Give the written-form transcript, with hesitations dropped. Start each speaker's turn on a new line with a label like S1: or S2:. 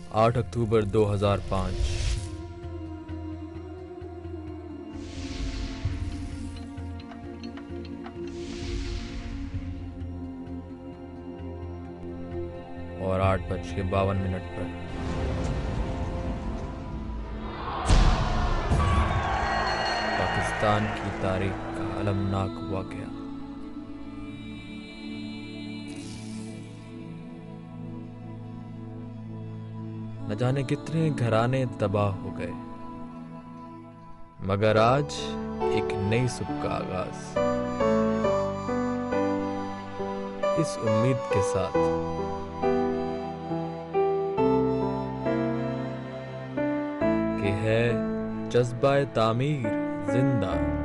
S1: 8 अक्टूबर 2005। और 8:52 पर पाकिस्तान की तारीख का अलमनाक वाक़या। न जाने कितने घराने तबाह हो गए, मगर आज एक नई सुबह का आगाज, इस उम्मीद के साथ कि है जज्बा तामीर जिंदा।